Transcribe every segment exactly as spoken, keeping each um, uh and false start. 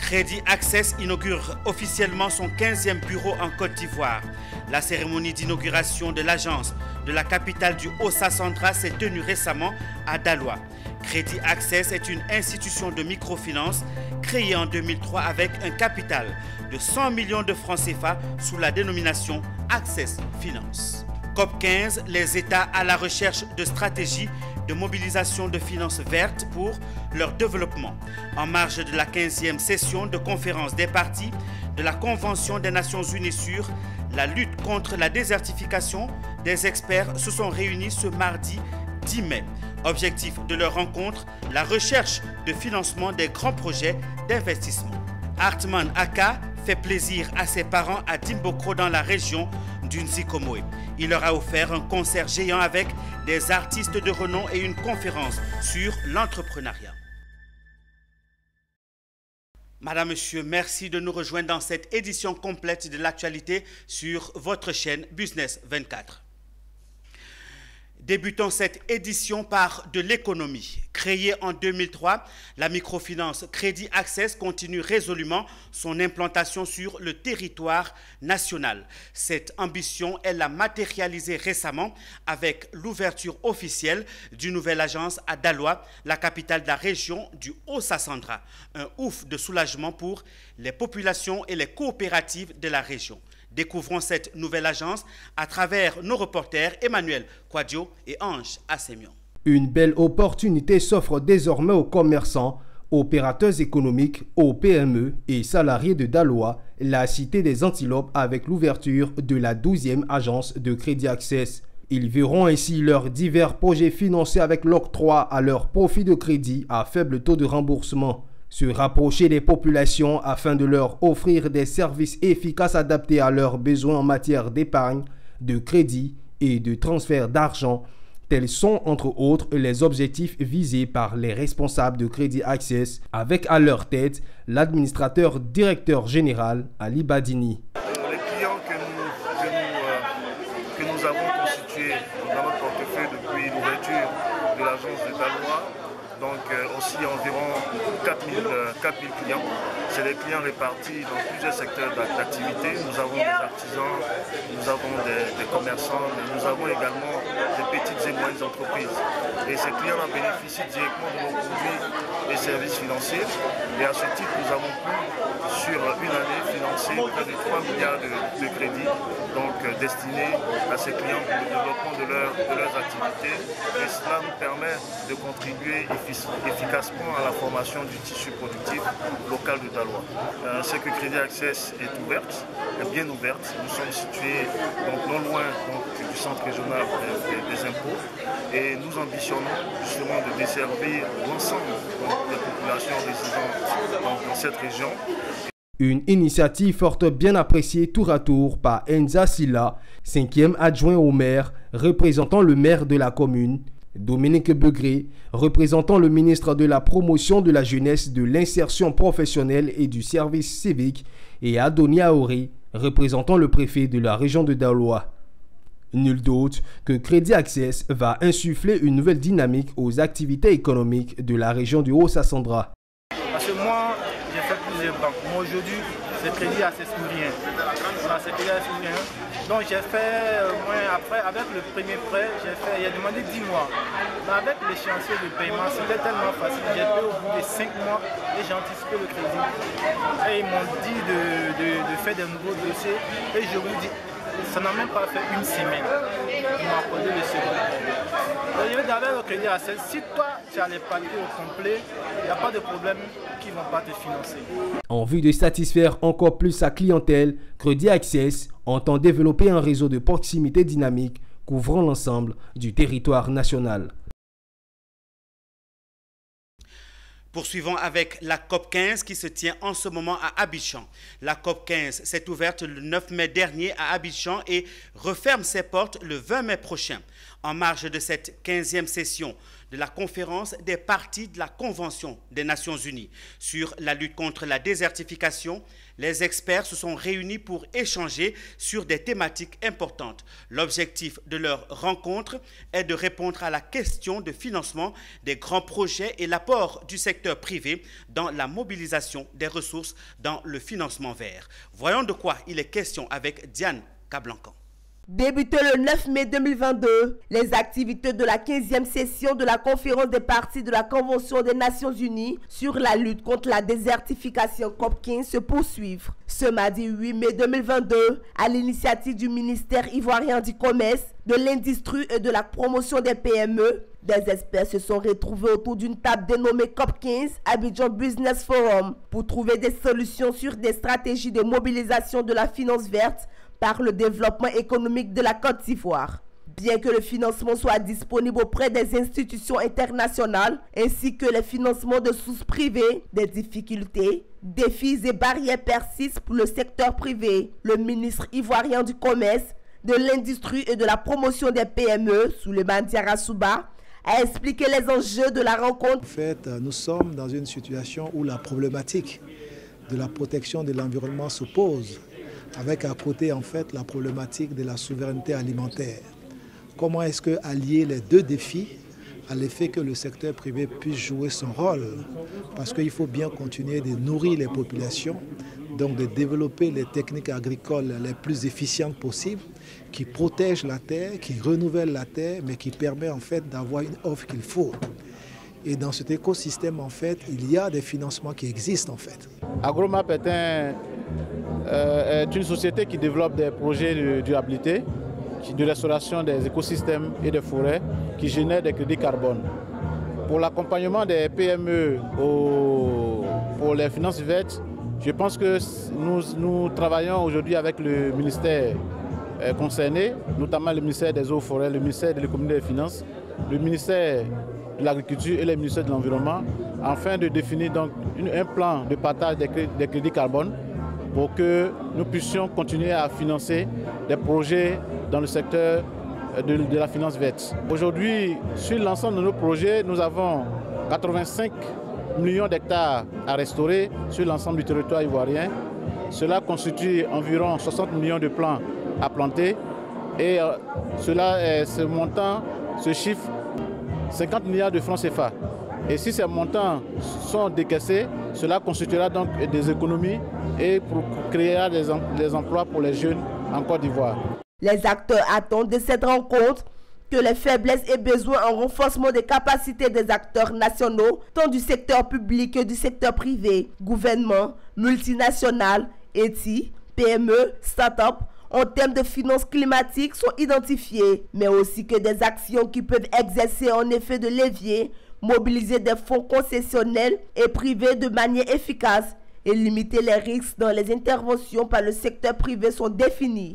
Crédit Access inaugure officiellement son quinzième bureau en Côte d'Ivoire. La cérémonie d'inauguration de l'agence de la capitale du Haut-Sassandra s'est tenue récemment à Daloa. Crédit Access est une institution de microfinance créée en deux mille trois avec un capital de cent millions de francs C F A sous la dénomination Access Finance. COP quinze, les États à la recherche de stratégies de mobilisation de finances vertes pour leur développement. En marge de la quinzième session de conférence des parties de la Convention des Nations Unies sur la lutte contre la désertification, des experts se sont réunis ce mardi dix mai. Objectif de leur rencontre, la recherche de financement des grands projets d'investissement. Hartman Aka fait plaisir à ses parents à Dimbokro dans la région d'Unzikomoé. Il leur a offert un concert géant avec des artistes de renom et une conférence sur l'entrepreneuriat. Madame, Monsieur, merci de nous rejoindre dans cette édition complète de l'actualité sur votre chaîne Business vingt-quatre. Débutons cette édition par de l'économie. Créée en deux mille trois, la microfinance Crédit Access continue résolument son implantation sur le territoire national. Cette ambition, elle l'a matérialisée récemment avec l'ouverture officielle d'une nouvelle agence à Daloa, la capitale de la région du Haut-Sassandra. Un ouf de soulagement pour les populations et les coopératives de la région. Découvrons cette nouvelle agence à travers nos reporters Emmanuel Quadio et Ange Assemion. Une belle opportunité s'offre désormais aux commerçants, opérateurs économiques, aux P M E et salariés de Daloa, la cité des Antilopes, avec l'ouverture de la douzième agence de Crédit Access. Ils verront ainsi leurs divers projets financés avec l'octroi à leur profit de crédit à faible taux de remboursement. Se rapprocher des populations afin de leur offrir des services efficaces adaptés à leurs besoins en matière d'épargne, de crédit et de transfert d'argent. Tels sont entre autres les objectifs visés par les responsables de Crédit Access, avec à leur tête l'administrateur directeur général Ali Badini. Les clients que nous, que nous, euh, que nous avons constitués dans notre portefeuille depuis l'ouverture de l'agence de Daloa, donc euh, aussi environ quatre mille clients. C'est des clients répartis dans plusieurs secteurs d'activité. Nous avons des artisans, nous avons des, des commerçants, mais nous avons également des petites et moyennes entreprises. Et ces clients-là bénéficient directement de nos produits et services financiers. Et à ce titre, nous avons pu, sur une année, financer près de trois milliards de, de crédits donc, euh, destinés à ces clients pour le développement de, leur, de leurs activités. Et cela nous permet de contribuer efficacement à la formation du tissu productif local de Daloa. Euh, c'est que Crédit Access est ouverte, est bien ouverte. Nous sommes situés donc, non loin donc, du centre régional des, des, des impôts et nous ambitionnons justement de desservir l'ensemble des populations résidentes donc, dans cette région. Une initiative forte bien appréciée tour à tour par Enza Silla, cinquième adjoint au maire, représentant le maire de la commune, Dominique Begré, représentant le ministre de la Promotion de la Jeunesse, de l'Insertion professionnelle et du Service civique, et Adonia Aoré, représentant le préfet de la région de Daloa. Nul doute que Crédit Access va insuffler une nouvelle dynamique aux activités économiques de la région du Haut-Sassandra. Parce que moi, j'ai fait plusieurs banques. Moi, aujourd'hui, c'est Crédit Access pour rien. C'est Crédit Access pour rien. Donc, j'ai fait, euh, moi, après, avec le premier prêt, j'ai fait, il a demandé dix mois. Mais avec l'échéancier de paiement, c'était tellement facile. J'ai payé au bout de cinq mois et j'ai anticipé le crédit. Et ils m'ont dit de, de, de faire des nouveaux dossiers. Et je vous dis, ça n'a même pas fait une semaine. Ils m'ont accordé le second. Je vais d'abord le Crédit Access. Si toi, tu as les papiers au complet, il n'y a pas de problème qui ne vont pas te financer. En vue de satisfaire encore plus sa clientèle, Crédit Access entend développer un réseau de proximité dynamique couvrant l'ensemble du territoire national. Poursuivons avec la COP quinze qui se tient en ce moment à Abidjan. La COP quinze s'est ouverte le neuf mai dernier à Abidjan et referme ses portes le vingt mai prochain. En marge de cette quinzième session de la conférence des parties de la Convention des Nations Unies sur la lutte contre la désertification, les experts se sont réunis pour échanger sur des thématiques importantes. L'objectif de leur rencontre est de répondre à la question de financement des grands projets et l'apport du secteur privé dans la mobilisation des ressources dans le financement vert. Voyons de quoi il est question avec Diane Cablancan. Débuté le neuf mai deux mille vingt-deux, les activités de la quinzième session de la conférence des parties de la Convention des Nations Unies sur la lutte contre la désertification C O P quinze se poursuivent. Ce mardi huit mai deux mille vingt-deux, à l'initiative du ministère ivoirien du Commerce, de l'Industrie et de la Promotion des P M E, des experts se sont retrouvés autour d'une table dénommée C O P quinze Abidjan Business Forum pour trouver des solutions sur des stratégies de mobilisation de la finance verte par le développement économique de la Côte d'Ivoire. Bien que le financement soit disponible auprès des institutions internationales ainsi que les financements de sources privées, des difficultés, défis et barrières persistent pour le secteur privé. Le ministre ivoirien du Commerce, de l'Industrie et de la Promotion des P M E, Souleymane Diarra Souba, a expliqué les enjeux de la rencontre. En fait, nous sommes dans une situation où la problématique de la protection de l'environnement se pose, avec à côté en fait la problématique de la souveraineté alimentaire. Comment est-ce que allier les deux défis à l'effet que le secteur privé puisse jouer son rôle? Parce qu'il faut bien continuer de nourrir les populations, donc de développer les techniques agricoles les plus efficientes possibles, qui protègent la terre, qui renouvellent la terre, mais qui permet en fait d'avoir une offre qu'il faut. Et dans cet écosystème, en fait, il y a des financements qui existent en fait. Agromap est, un, euh, est une société qui développe des projets de durabilité, de restauration des écosystèmes et des forêts qui génèrent des crédits carbone. Pour l'accompagnement des P M E au, pour les finances vertes, je pense que nous, nous travaillons aujourd'hui avec le ministère euh, concerné, notamment le ministère des Eaux et Forêts, le ministère de l'Économie et des Finances, le ministère de l'Agriculture et le ministère de l'Environnement, afin de définir donc une, un plan de partage des, des crédits carbone pour que nous puissions continuer à financer des projets dans le secteur de, de la finance verte. Aujourd'hui, sur l'ensemble de nos projets, nous avons quatre-vingt-cinq millions d'hectares à restaurer sur l'ensemble du territoire ivoirien. Cela constitue environ soixante millions de plants à planter et euh, cela, euh, ce montant, ce chiffre, cinquante milliards de francs C F A. Et si ces montants sont décaissés, cela constituera donc des économies et pour créera des, des emplois pour les jeunes en Côte d'Ivoire. Les acteurs attendent de cette rencontre que les faiblesses et besoins en renforcement des capacités des acteurs nationaux, tant du secteur public que du secteur privé, gouvernement, multinationales, E T I, P M E, start-up, en termes de finances climatiques sont identifiés, mais aussi que des actions qui peuvent exercer en effet de levier, mobiliser des fonds concessionnels et privés de manière efficace et limiter les risques dans les interventions par le secteur privé sont définis.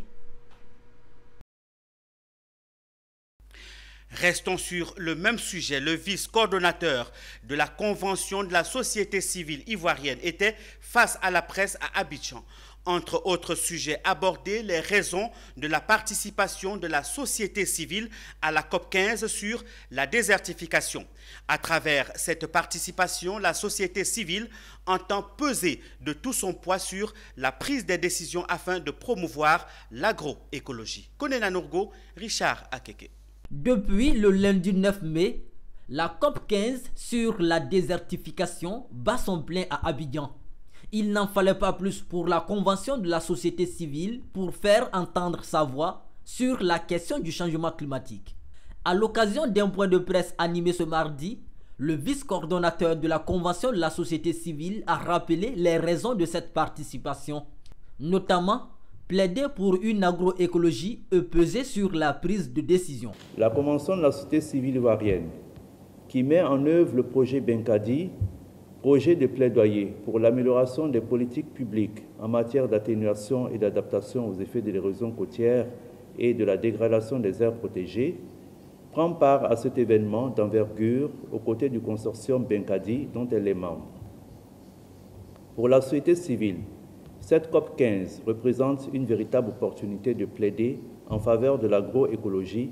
Restons sur le même sujet. Le vice-coordonnateur de la Convention de la société civile ivoirienne était face à la presse à Abidjan. Entre autres sujets abordés, les raisons de la participation de la société civile à la C O P quinze sur la désertification. À travers cette participation, la société civile entend peser de tout son poids sur la prise des décisions afin de promouvoir l'agroécologie. Konena Nourgo, Richard Akeke. Depuis le lundi neuf mai, la C O P quinze sur la désertification bat son plein à Abidjan. Il n'en fallait pas plus pour la Convention de la société civile pour faire entendre sa voix sur la question du changement climatique. À l'occasion d'un point de presse animé ce mardi, le vice-coordonnateur de la Convention de la société civile a rappelé les raisons de cette participation, notamment plaider pour une agroécologie et peser sur la prise de décision. La Convention de la société civile ivoirienne, qui met en œuvre le projet Benkadi, projet de plaidoyer pour l'amélioration des politiques publiques en matière d'atténuation et d'adaptation aux effets de l'érosion côtière et de la dégradation des aires protégées, prend part à cet événement d'envergure aux côtés du consortium Benkadi dont elle est membre. Pour la société civile, cette C O P quinze représente une véritable opportunité de plaider en faveur de l'agroécologie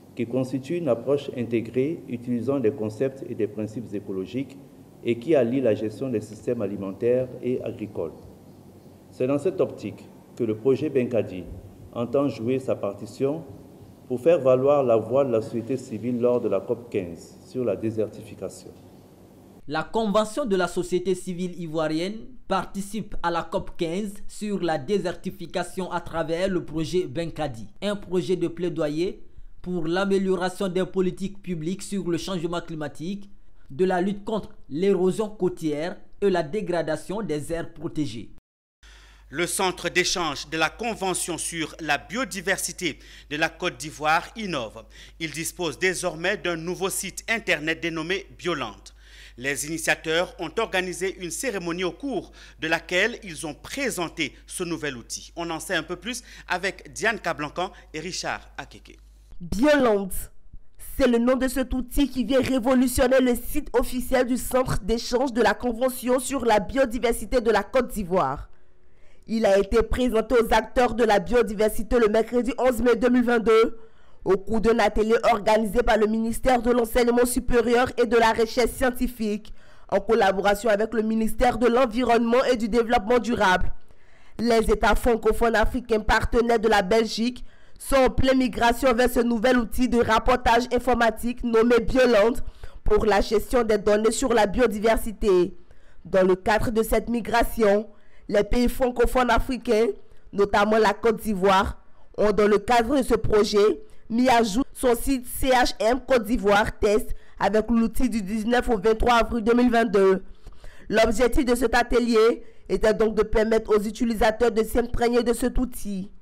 qui constitue une approche intégrée utilisant des concepts et des principes écologiques et qui allie la gestion des systèmes alimentaires et agricoles. C'est dans cette optique que le projet Benkadi entend jouer sa partition pour faire valoir la voix de la société civile lors de la COP quinze sur la désertification. La Convention de la société civile ivoirienne participe à la COP quinze sur la désertification à travers le projet Benkadi, un projet de plaidoyer pour l'amélioration des politiques publiques sur le changement climatique, de la lutte contre l'érosion côtière et la dégradation des aires protégées. Le centre d'échange de la Convention sur la biodiversité de la Côte d'Ivoire innove. Il dispose désormais d'un nouveau site internet dénommé Bioland. Les initiateurs ont organisé une cérémonie au cours de laquelle ils ont présenté ce nouvel outil. On en sait un peu plus avec Diane Cablancan et Richard Akeke. Bioland, c'est le nom de cet outil qui vient révolutionner le site officiel du centre d'échange de la Convention sur la biodiversité de la Côte d'Ivoire. Il a été présenté aux acteurs de la biodiversité le mercredi onze mai deux mille vingt-deux au cours d'un atelier organisé par le ministère de l'Enseignement supérieur et de la Recherche scientifique en collaboration avec le ministère de l'Environnement et du Développement durable. Les États francophones africains partenaires de la Belgique sont en pleine migration vers ce nouvel outil de rapportage informatique nommé Bioland pour la gestion des données sur la biodiversité. Dans le cadre de cette migration, les pays francophones africains, notamment la Côte d'Ivoire, ont dans le cadre de ce projet mis à jour son site C H M Côte d'Ivoire Test avec l'outil du dix-neuf au vingt-trois avril deux mille vingt-deux. L'objectif de cet atelier était donc de permettre aux utilisateurs de s'imprégner de cet outil.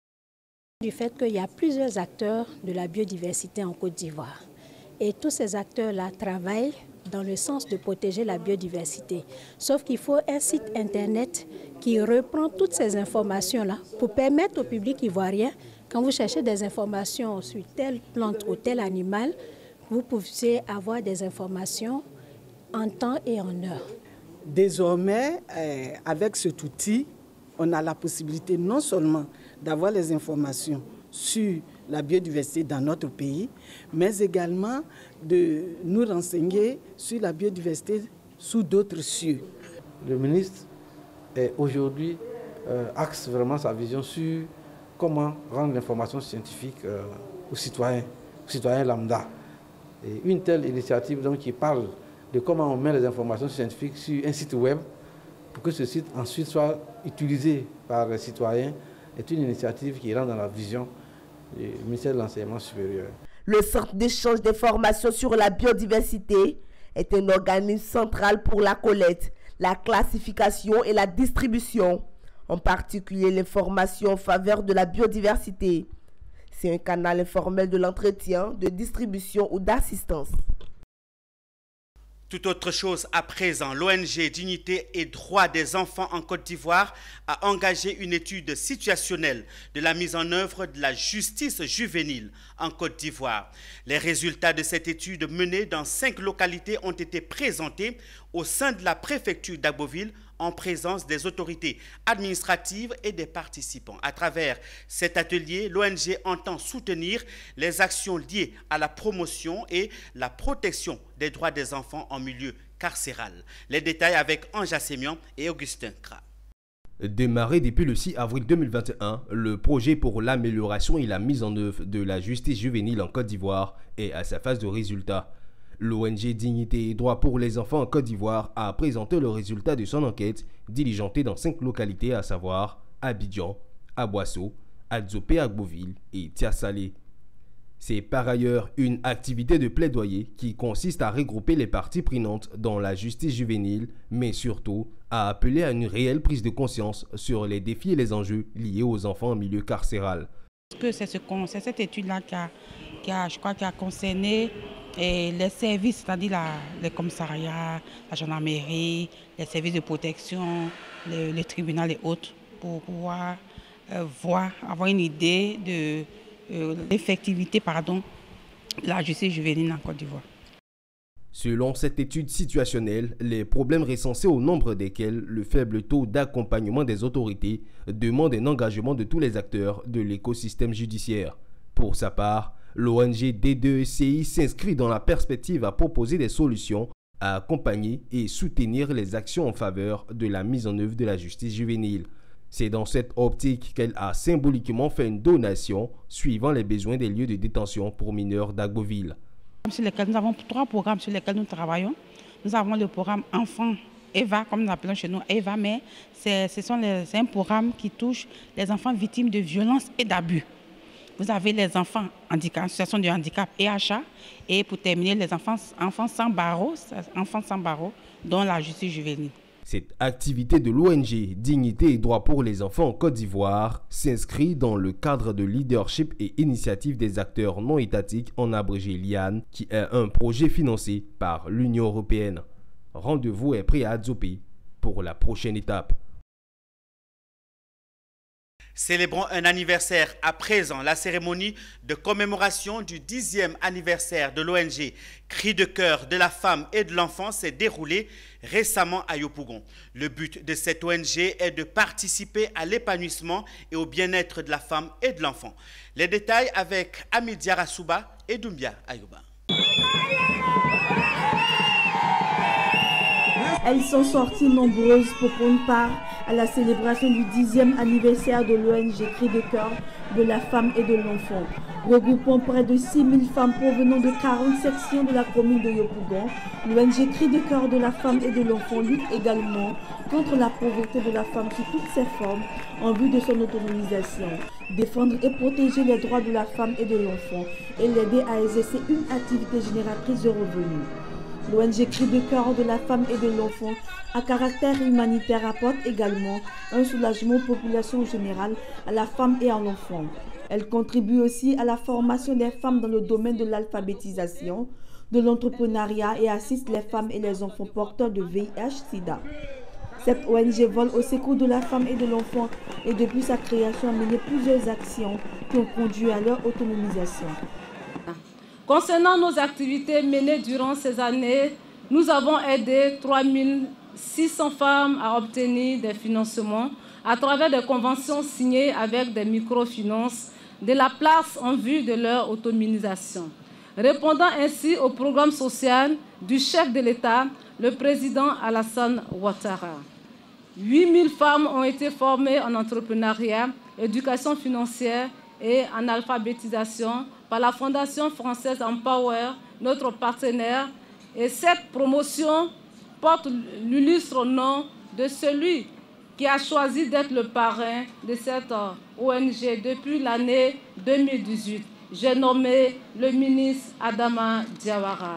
Du fait qu'il y a plusieurs acteurs de la biodiversité en Côte d'Ivoire et tous ces acteurs-là travaillent dans le sens de protéger la biodiversité. Sauf qu'il faut un site internet qui reprend toutes ces informations-là pour permettre au public ivoirien, quand vous cherchez des informations sur telle plante ou tel animal, vous pouvez avoir des informations en temps et en heure. Désormais, euh, avec cet outil, on a la possibilité non seulement d'avoir les informations sur la biodiversité dans notre pays, mais également de nous renseigner sur la biodiversité sous d'autres cieux. Le ministre aujourd'hui euh, axe vraiment sa vision sur comment rendre l'information scientifique euh, aux citoyens, aux citoyens lambda. Et une telle initiative donc, qui parle de comment on met les informations scientifiques sur un site web pour que ce site ensuite soit utilisé par les citoyens est une initiative qui rentre dans la vision du ministère de l'Enseignement supérieur. Le Centre d'échange d'informations sur la biodiversité est un organisme central pour la collecte, la classification et la distribution, en particulier l'information en faveur de la biodiversité. C'est un canal informel de l'entretien, de distribution ou d'assistance. Tout autre chose à présent, l'O N G Dignité et Droits des enfants en Côte d'Ivoire a engagé une étude situationnelle de la mise en œuvre de la justice juvénile en Côte d'Ivoire. Les résultats de cette étude menée dans cinq localités ont été présentés au sein de la préfecture d'Agboville en présence des autorités administratives et des participants. À travers cet atelier, l'O N G entend soutenir les actions liées à la promotion et la protection des droits des enfants en milieu carcéral. Les détails avec Anja Sémian et Augustin Kra. Démarré depuis le six avril deux mille vingt et un, le projet pour l'amélioration et la mise en œuvre de la justice juvénile en Côte d'Ivoire est à sa phase de résultat. L'O N G Dignité et Droits pour les enfants en Côte d'Ivoire a présenté le résultat de son enquête diligentée dans cinq localités, à savoir Abidjan, Aboasso, Adzopé-Agboville et Tiasalé. C'est par ailleurs une activité de plaidoyer qui consiste à regrouper les parties prenantes dans la justice juvénile, mais surtout à appeler à une réelle prise de conscience sur les défis et les enjeux liés aux enfants en milieu carcéral. C'est ce, cette étude-là qui a, qui a, je crois, qui a concerné et les services, c'est-à-dire la, les commissariats, la gendarmerie, les services de protection, le, le tribunal et autres, pour pouvoir euh, voir, avoir une idée de euh, l'effectivité pardon, de la justice juvénile en Côte d'Ivoire. Selon cette étude situationnelle, les problèmes recensés au nombre desquels le faible taux d'accompagnement des autorités demande un engagement de tous les acteurs de l'écosystème judiciaire. Pour sa part, L'O N G D deux C I s'inscrit dans la perspective à proposer des solutions, à accompagner et soutenir les actions en faveur de la mise en œuvre de la justice juvénile. C'est dans cette optique qu'elle a symboliquement fait une donation suivant les besoins des lieux de détention pour mineurs d'Agboville. Sur lesquels nous avons trois programmes sur lesquels nous travaillons. Nous avons le programme Enfants Eva, comme nous l'appelons chez nous, Eva, mais c'est un programme qui touche les enfants victimes de violences et d'abus. Vous avez les enfants handicap, en situation de handicap et achat, et pour terminer, les enfants, enfants sans barreaux, enfants sans barreaux, dont la justice juvénile. Cette activité de l'O N G Dignité et Droits pour les enfants en Côte d'Ivoire s'inscrit dans le cadre de leadership et initiative des acteurs non étatiques, en abrégé L I A N, qui est un projet financé par l'Union européenne. Rendez-vous est pris à Adzopé pour la prochaine étape. Célébrons un anniversaire à présent. La cérémonie de commémoration du dixième anniversaire de l'O N G Cris de cœur de la femme et de l'enfant s'est déroulée récemment à Yopougon. Le but de cette O N G est de participer à l'épanouissement et au bien-être de la femme et de l'enfant. Les détails avec Amidia Rassouba et Doumbia Ayouba. Elles sont sorties nombreuses pour prendre part à la célébration du dixième anniversaire de l'O N G Cris de cœur de la femme et de l'enfant. Regroupant près de six mille femmes provenant de quarante sections de la commune de Yopougon, l'O N G Cris de cœur de la femme et de l'enfant lutte également contre la pauvreté de la femme sous toutes ses formes en vue de son autonomisation, défendre et protéger les droits de la femme et de l'enfant et l'aider à exercer une activité génératrice de revenus. L'O N G Cris de cœur de la femme et de l'enfant à caractère humanitaire apporte également un soulagement aux populations générales, à la femme et à l'enfant. Elle contribue aussi à la formation des femmes dans le domaine de l'alphabétisation, de l'entrepreneuriat et assiste les femmes et les enfants porteurs de V I H sida. Cette O N G vole au secours de la femme et de l'enfant et depuis sa création a mené plusieurs actions qui ont conduit à leur autonomisation. Concernant nos activités menées durant ces années, nous avons aidé trois mille six cents femmes à obtenir des financements à travers des conventions signées avec des microfinances de la place en vue de leur autonomisation, répondant ainsi au programme social du chef de l'État, le président Alassane Ouattara. huit mille femmes ont été formées en entrepreneuriat, éducation financière et en alphabétisation par la Fondation française Empower, notre partenaire, et cette promotion porte l'illustre nom de celui qui a choisi d'être le parrain de cette O N G depuis l'année deux mille dix-huit. J'ai nommé le ministre Adama Diawara.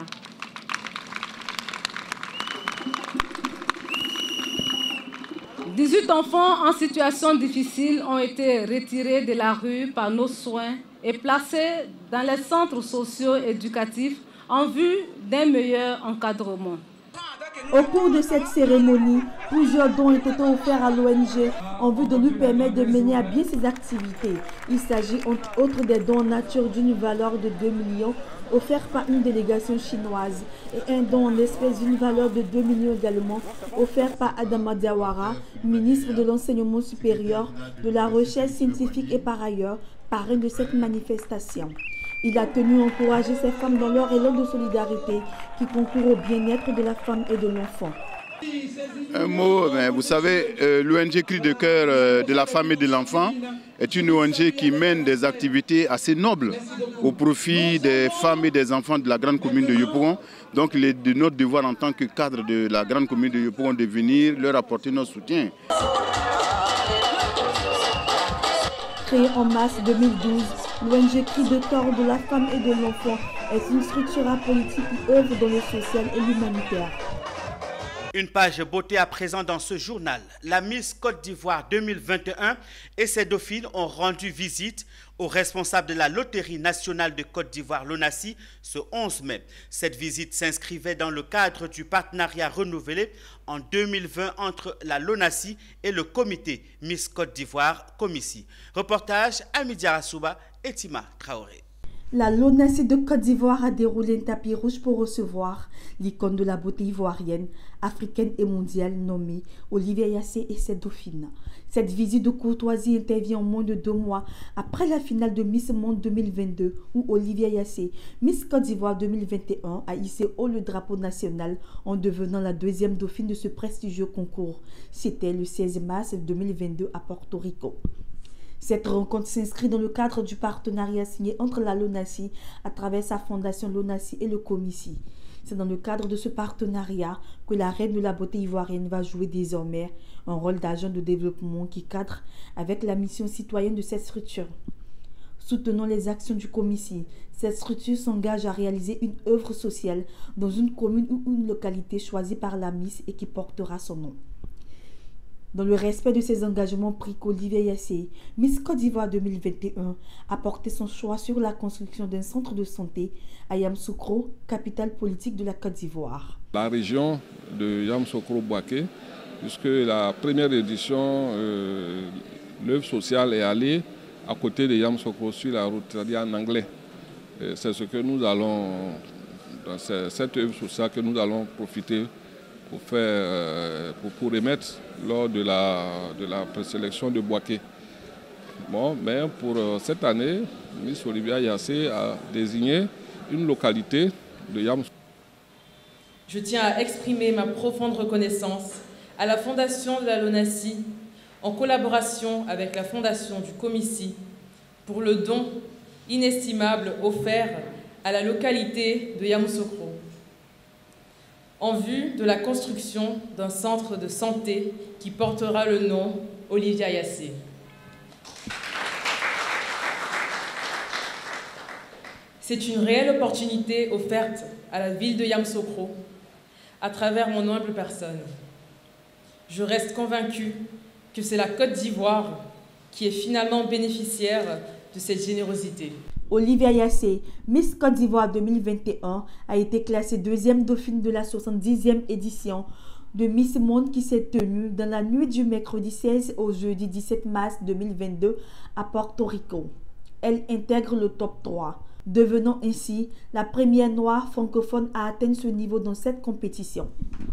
dix-huit enfants en situation difficile ont été retirés de la rue par nos soins et placés dans les centres sociaux éducatifs en vue d'un meilleur encadrement. Au cours de cette cérémonie, plusieurs dons ont été offerts à l'O N G en vue de lui permettre de mener à bien ses activités. Il s'agit entre autres des dons en nature d'une valeur de deux millions offerts par une délégation chinoise et un don en espèces d'une valeur de deux millions également offert par Adama Diawara, ministre de l'Enseignement supérieur, de la Recherche scientifique et par ailleurs parrain de cette manifestation. Il a tenu à encourager ces femmes dans leur élan de solidarité qui concourt au bien-être de la femme et de l'enfant. Un mot, mais vous savez, euh, l'O N G Cris de cœur euh, de la femme et de l'enfant est une O N G qui mène des activités assez nobles au profit des femmes et des enfants de la grande commune de Yopougon. Donc il est de notre devoir en tant que cadre de la grande commune de Yopougon de venir leur apporter notre soutien. Créée en mars deux mille douze, l'O N G Cris de cœur de la femme et de l'enfant est une structure apolitique qui œuvre dans le social et l'humanitaire. Une page beauté à présent dans ce journal. La Miss Côte d'Ivoire deux mille vingt et un et ses dauphines ont rendu visite aux responsables de la Loterie nationale de Côte d'Ivoire, l'ONACI, ce onze mai. Cette visite s'inscrivait dans le cadre du partenariat renouvelé en deux mille vingt entre la LONACI et le comité Miss Côte d'Ivoire, Comici. Reportage Amidia Rassouba et Tima Traoré. La LONACI de Côte d'Ivoire a déroulé un tapis rouge pour recevoir l'icône de la beauté ivoirienne, africaine et mondiale nommée Olivier Yassé et ses dauphines. Cette visite de courtoisie intervient en moins de deux mois après la finale de Miss Monde deux mille vingt-deux où Olivia Yassé, Miss Côte d'Ivoire deux mille vingt et un, a hissé haut le drapeau national en devenant la deuxième dauphine de ce prestigieux concours. C'était le seize mars deux mille vingt-deux à Porto Rico. Cette rencontre s'inscrit dans le cadre du partenariat signé entre la LONASI à travers sa fondation LONASI et le Comici. C'est dans le cadre de ce partenariat que la reine de la beauté ivoirienne va jouer désormais un rôle d'agent de développement qui cadre avec la mission citoyenne de cette structure. Soutenant les actions du Comici, cette structure s'engage à réaliser une œuvre sociale dans une commune ou une localité choisie par la Miss et qui portera son nom. Dans le respect de ses engagements pris qu'Olivia Yassé, Miss Côte d'Ivoire deux mille vingt et un, a porté son choix sur la construction d'un centre de santé à Yamoussoukro, capitale politique de la Côte d'Ivoire. La région de Yamoussoukro-Boaké, puisque la première édition, euh, l'œuvre sociale est allée à côté de Yamoussoukro sur la route, c'est-à-dire en anglais. C'est ce que nous allons, dans cette œuvre sociale que nous allons profiter pour, faire, pour, pour remettre lors de la, de la présélection de Boaké. Bon, mais pour cette année, Miss Olivia Yassé a désigné une localité de Yamoussoukro. Je tiens à exprimer ma profonde reconnaissance à la Fondation de la LONASI, en collaboration avec la Fondation du Comici, pour le don inestimable offert à la localité de Yamoussoukro, en vue de la construction d'un centre de santé qui portera le nom Olivia Yassé. C'est une réelle opportunité offerte à la ville de Yamoussoukro à travers mon humble personne. Je reste convaincue que c'est la Côte d'Ivoire qui est finalement bénéficiaire de cette générosité. Olivia Yassé, Miss Côte d'Ivoire deux mille vingt et un, a été classée deuxième dauphine de la soixante-dixième édition de Miss Monde qui s'est tenue dans la nuit du mercredi seize au jeudi dix-sept mars deux mille vingt-deux à Porto Rico. Elle intègre le top trois, devenant ainsi la première noire francophone à atteindre ce niveau dans cette compétition.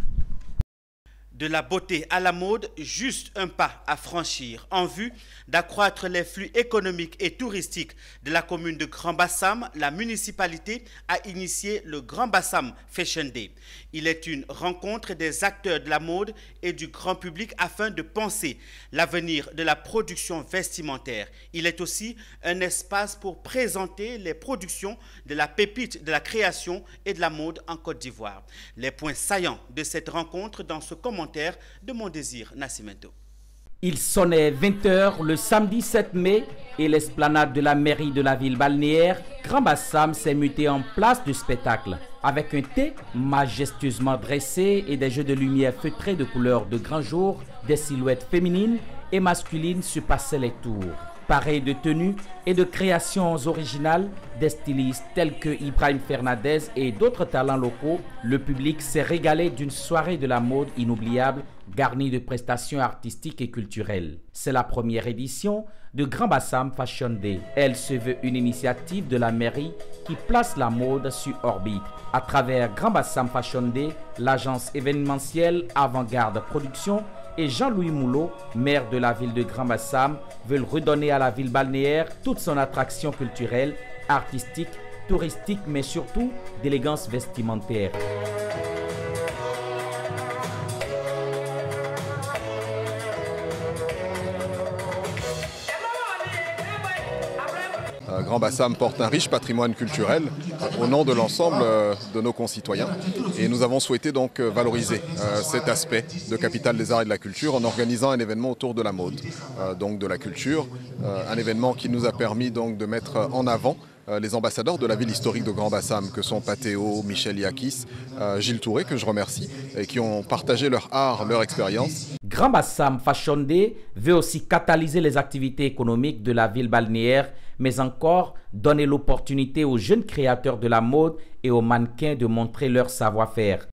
De la beauté à la mode, juste un pas à franchir en vue d'accroître les flux économiques et touristiques de la commune de Grand Bassam. La municipalité a initié le Grand Bassam Fashion Day. Il est une rencontre des acteurs de la mode et du grand public afin de penser l'avenir de la production vestimentaire. Il est aussi un espace pour présenter les productions de la pépite de la création et de la mode en Côte d'Ivoire. Les points saillants de cette rencontre dans ce commentaire de Mon Désir Nascimento. Il sonnait vingt heures le samedi sept mai et l'esplanade de la mairie de la ville balnéaire Grand Bassam s'est mutée en place de spectacle. Avec un thé majestueusement dressé et des jeux de lumière feutrés de couleurs de grand jour, des silhouettes féminines et masculines se passaient les tours. Pareil de tenues et de créations originales des stylistes tels que Ibrahim Fernandez et d'autres talents locaux, le public s'est régalé d'une soirée de la mode inoubliable garnie de prestations artistiques et culturelles. C'est la première édition de Grand Bassam Fashion Day. Elle se veut une initiative de la mairie qui place la mode sur orbite. À travers Grand Bassam Fashion Day, l'agence événementielle Avant-Garde Production et Jean-Louis Moulot, maire de la ville de Grand Bassam, veulent redonner à la ville balnéaire toute son attraction culturelle, artistique, touristique, mais surtout d'élégance vestimentaire. Grand Bassam porte un riche patrimoine culturel au nom de l'ensemble de nos concitoyens et nous avons souhaité donc valoriser cet aspect de capitale des arts et de la culture en organisant un événement autour de la mode, donc de la culture, un événement qui nous a permis donc de mettre en avant les ambassadeurs de la ville historique de Grand Bassam que sont Patéo, Michel Yakis, Gilles Touré que je remercie et qui ont partagé leur art, leur expérience. Grand Bassam Fashion Day veut aussi catalyser les activités économiques de la ville balnéaire, mais encore donner l'opportunité aux jeunes créateurs de la mode et aux mannequins de montrer leur savoir-faire.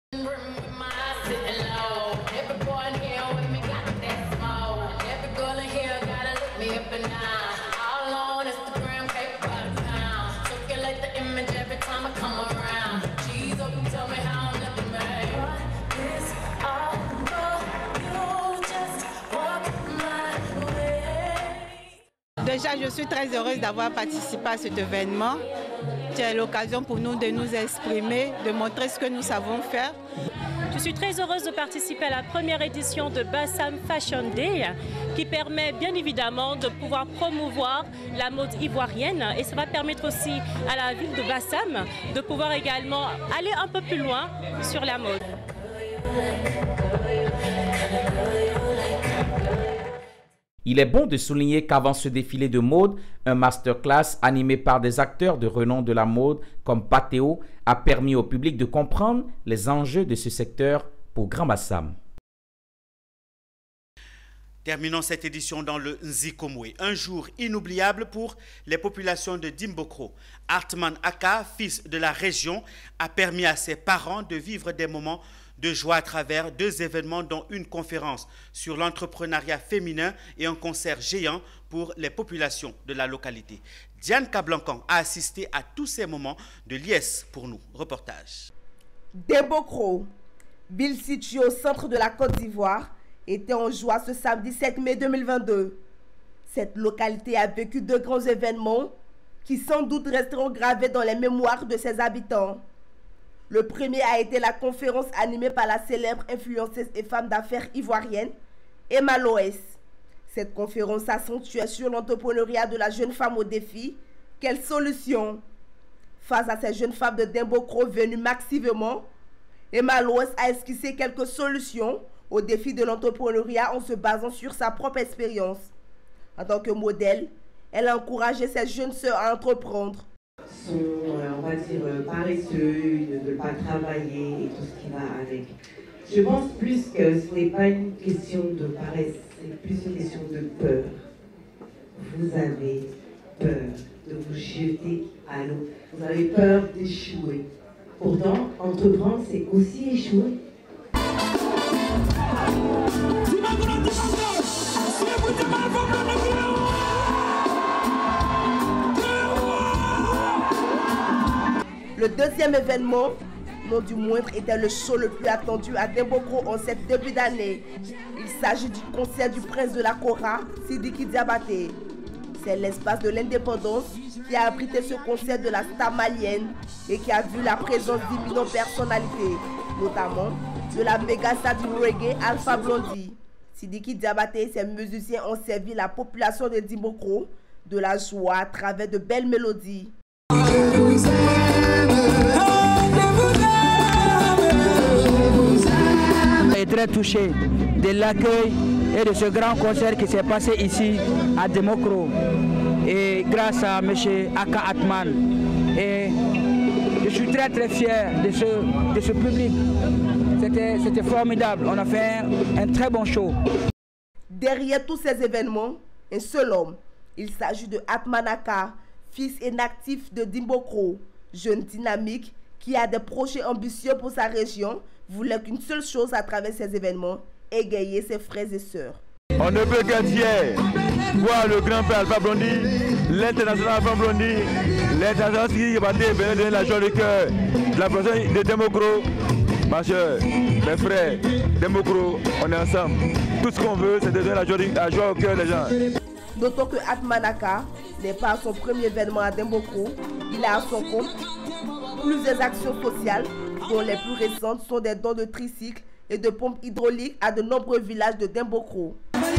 déjà, je suis très heureuse d'avoir participé à cet événement. C'est l'occasion pour nous de nous exprimer, de montrer ce que nous savons faire. Je suis très heureuse de participer à la première édition de Bassam Fashion Day qui permet bien évidemment de pouvoir promouvoir la mode ivoirienne et ça va permettre aussi à la ville de Bassam de pouvoir également aller un peu plus loin sur la mode. Il est bon de souligner qu'avant ce défilé de mode, un masterclass animé par des acteurs de renom de la mode comme Pathéo a permis au public de comprendre les enjeux de ce secteur pour Grand Bassam. Terminons cette édition dans le Nzikomwe, un jour inoubliable pour les populations de Dimbokro. Hartman Aka, fils de la région, a permis à ses parents de vivre des moments de joie à travers deux événements dont une conférence sur l'entrepreneuriat féminin et un concert géant pour les populations de la localité. Diane Kablankan a assisté à tous ces moments de liesse pour nous. Reportage. Dimbokro, ville située au centre de la Côte d'Ivoire, était en joie ce samedi sept mai deux mille vingt-deux. Cette localité a vécu de grands événements qui sans doute resteront gravés dans les mémoires de ses habitants. Le premier a été la conférence animée par la célèbre influenceuse et femme d'affaires ivoirienne, Emma Loès. Cette conférence accentuait sur l'entrepreneuriat de la jeune femme au défi. Quelle solution? Face à ces jeunes femmes de Dimbokro venues massivement, Emma Loès a esquissé quelques solutions au défi de l'entrepreneuriat en se basant sur sa propre expérience. En tant que modèle, elle a encouragé ses jeunes sœurs à entreprendre. Sont, euh, on va dire, euh, paresseux, ne veulent pas travailler et tout ce qui va avec. Je pense plus que ce n'est pas une question de paresse, c'est plus une question de peur. Vous avez peur de vous jeter à l'eau. Vous avez peur d'échouer. Pourtant, entreprendre, c'est aussi échouer. Le deuxième événement, non du moindre, était le show le plus attendu à Dimbokro en cette début d'année. Il s'agit du concert du prince de la Kora, Sidiki Diabaté. C'est l'espace de l'indépendance qui a abrité ce concert de la star malienne et qui a vu la présence d'imminentes personnalités, notamment de la méga star du reggae Alpha Blondy. Sidiki Diabaté et ses musiciens ont servi la population de Dimbokro de la joie à travers de belles mélodies. Je suis très touché de l'accueil et de ce grand concert qui s'est passé ici à Dimbokro. Et grâce à M. Aka Atman. Et je suis très très fier de ce, de ce public. C'était formidable. On a fait un, un très bon show. Derrière tous ces événements, un seul homme. Il s'agit de Atman Aka, fils et natif de Dimbokro, jeune dynamique qui a des projets ambitieux pour sa région, voulait qu'une seule chose à travers ces événements, égayer ses frères et sœurs. On ne peut qu'être fier, voir le grand-père Alpha Blondy, l'international Alpha Blondy, l'international qui va donner la joie du cœur de la personne de Dimbokro. Ma soeur, mes frères, Dimbokro, on est ensemble. Tout ce qu'on veut, c'est de donner la joie, la joie au cœur des gens. Notons que Atman Aka n'est pas son premier événement à Dimbokro. Il a à son compte plusieurs actions sociales, dont les plus récentes sont des dons de tricycles et de pompes hydrauliques à de nombreux villages de Dimbokro.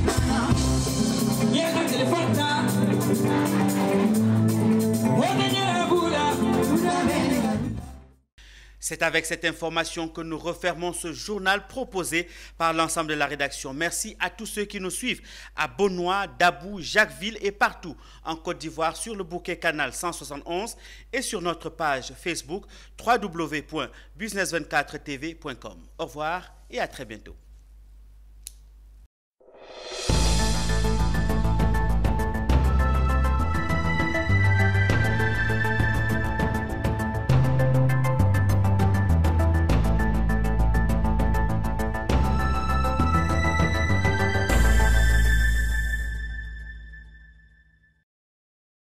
C'est avec cette information que nous refermons ce journal proposé par l'ensemble de la rédaction. Merci à tous ceux qui nous suivent à Bonnois, Dabou, Jacquesville et partout en Côte d'Ivoire sur le bouquet canal cent soixante et onze et sur notre page Facebook w w w point business vingt-quatre t v point com. Au revoir et à très bientôt.